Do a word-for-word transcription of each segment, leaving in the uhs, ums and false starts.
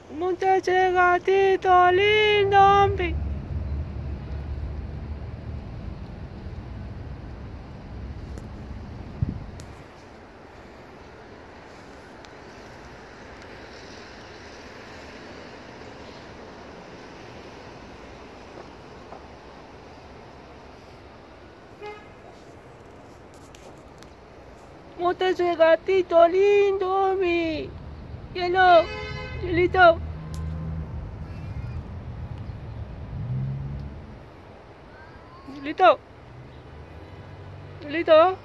Muchacho gatito lindo. mi- Muchacho gatito lindo. mi. Hielo. Hielito. Hielito. Hielito.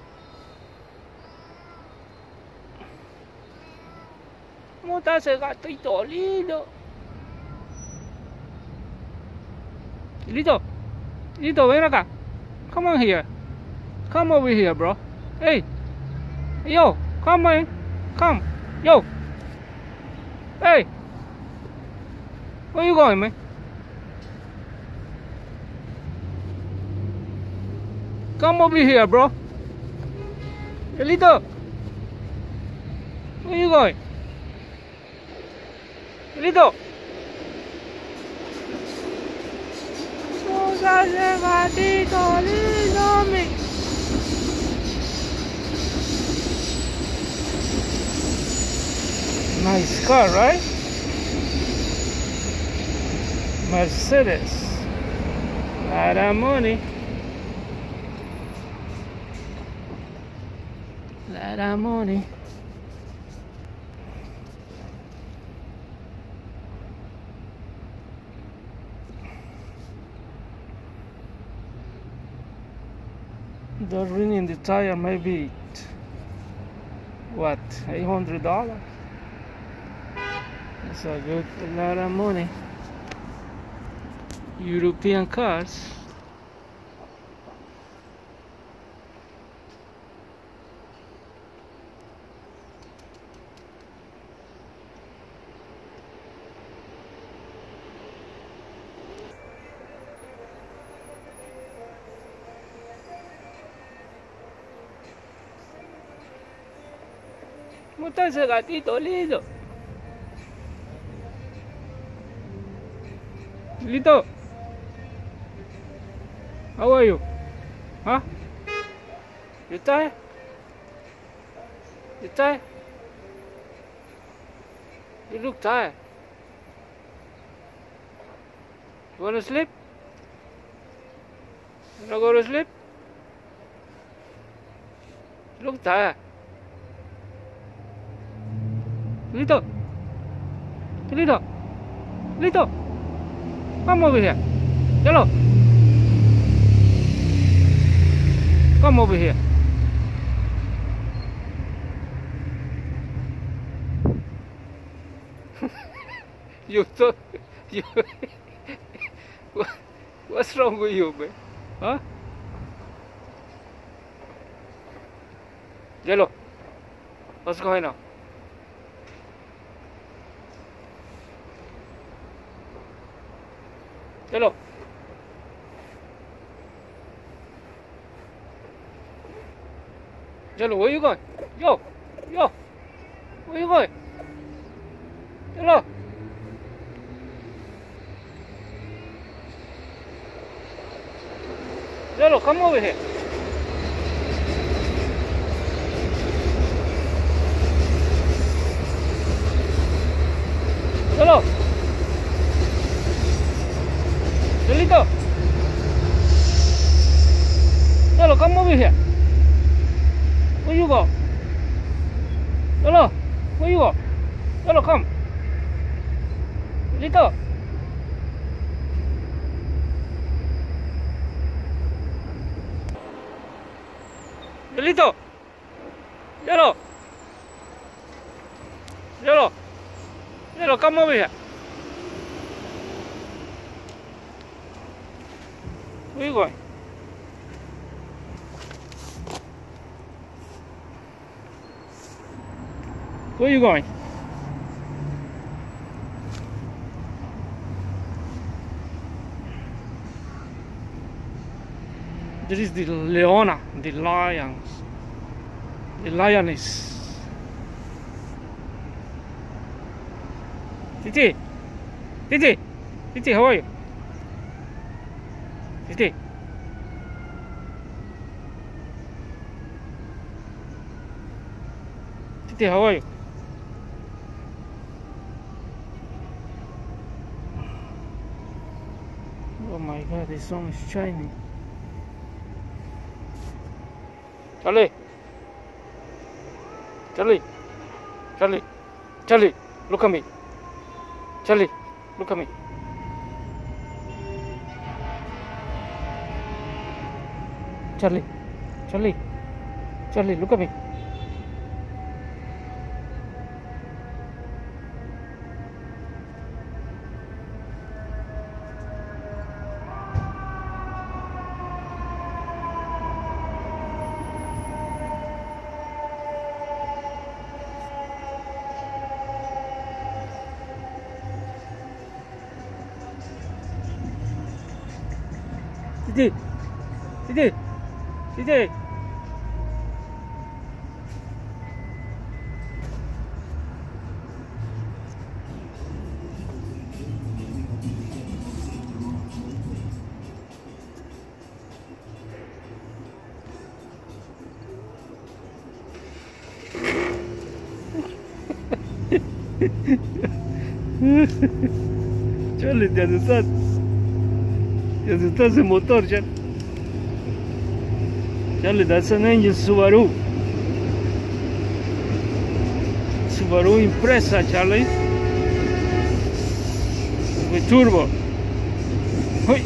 Muchacho gatito lindo. Hielito. Hielito, ven acá. Come on here. Come over here, bro. Hey. Yo, come on. Come. Yo. Hey. Where you going, man? Come over here, bro. Hielito. Where you going? Hielito. Muchacho gatito lindo. mi. Nice car, right? Mercedes. Lot of money. Lot of money. The ring in the tire maybe what, eight hundred dollars. That's a good a lot of money. European cars. ¿Cómo está ese gatito lindo? Lito, how are you? Huh? You tired? You tired? You look tired. You wanna sleep? You wanna go to sleep? You look tired. Lito, Lito, Lito, come over here. Hello. Come over here. You thought you what, what's wrong with you, man? Huh? Yellow, what's going on? Yellow. Yellow, where you going? Yo, yo, where you going? Yellow. Yellow, come over here. Yellow. Yellito. Yellow, come over here. Where you go? Yellow, where you go? Yellow, come. Yellito. Yellito. Yellow. Yellow. Yellow, come over here. Where you going? Where you going? This is the Leona, the lions, the lioness. Titi, Titi, Titi, how are you? Titi. Titi, how are you? Oh my God, the sun is shining. Charlie, Charlie, Charlie, Charlie, look at me. Charlie, look at me. Charlie, Charlie, Charlie, look at me. Titi, Titi, Titi. Charlie, te asustas. Te asustas el motor, Charlie. Charlie, that's an engine Subaru. Subaru Impreza, Charlie. With turbo. Hey.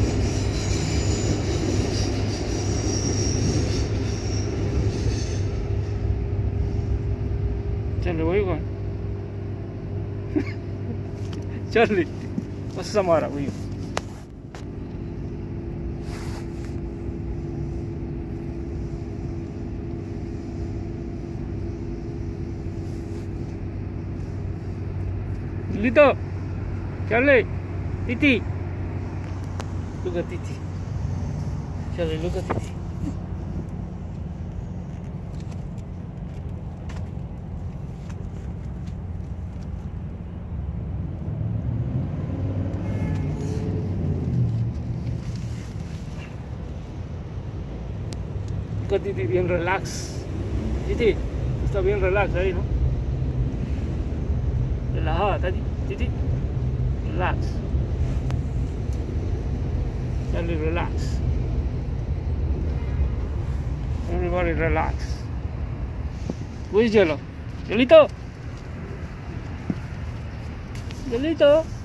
Charlie, where you going? Charlie, what's the matter with you? Lito, Charlie, Titi. Look at Titi. Charlie, look at Titi. Look at Titi, bien relax. Titi, está bien relax ahí, ¿no? Relajada, Tati, Titi. Relax. Charlie, relax. Everybody relax. Where's Yellow? Yelito? Yelito?